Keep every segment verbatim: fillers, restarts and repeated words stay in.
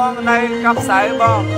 bong này cặp sải bong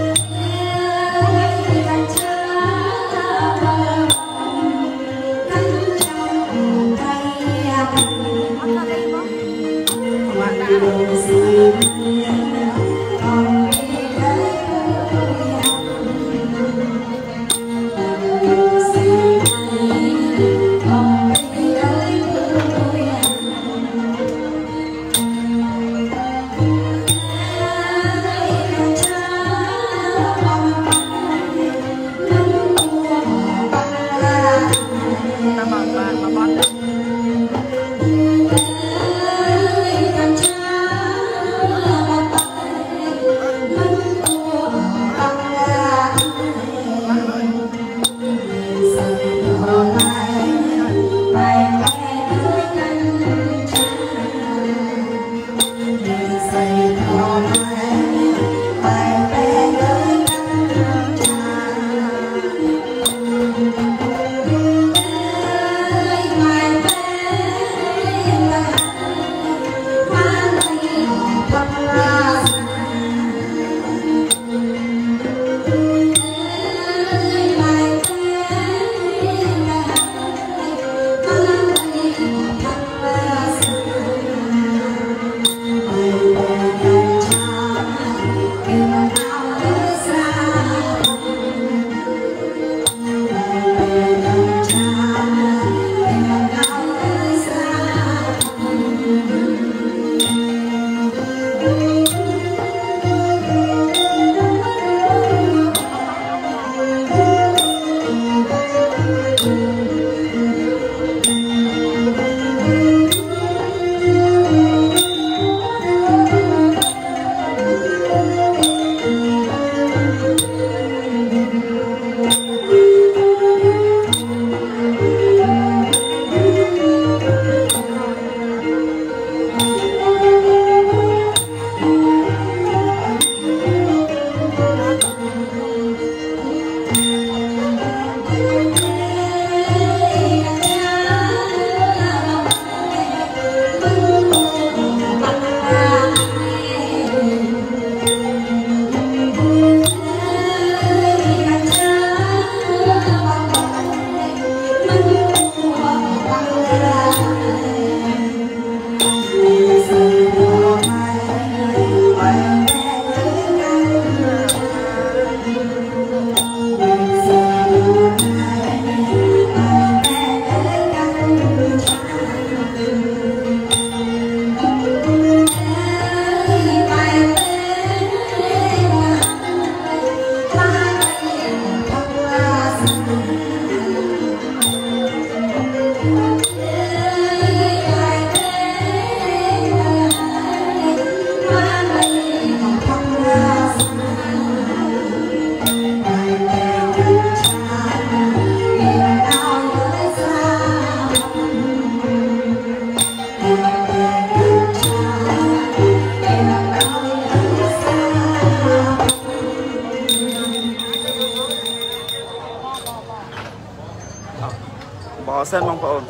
bỏ sân mong phổ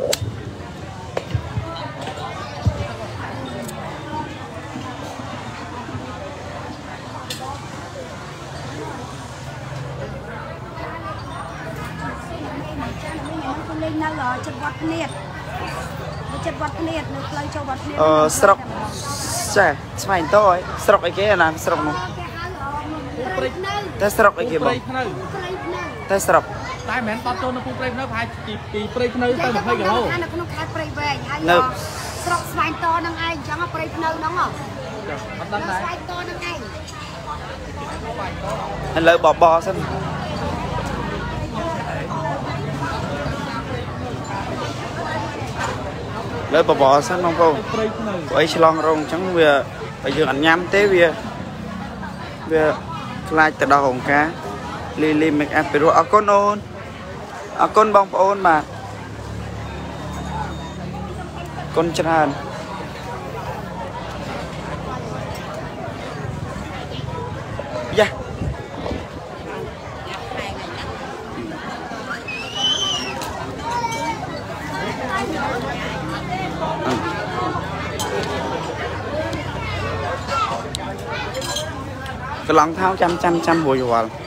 ờ sọc chả phải tôi sọc cái kia là sọc không ta sọc cái kia bông ta sọc tai mến bắt tôi nó cũng prey nó phải chỉ chỉ prey nơi tới một hai kilo nó khai prey về hay sọc xoay to năng ai chẳng có prey nơi nó ngỏ xoay to năng ai anh lợi bò bò xem lợi bò bò xem không cô ấy long rong chẳng về bây giờ anh nhắm té về về lại từ đầu hồng cá li li make up pero akon on akon bong ôn mà con tràn dạ cái lòng tháo trăm trăm trăm bùi vào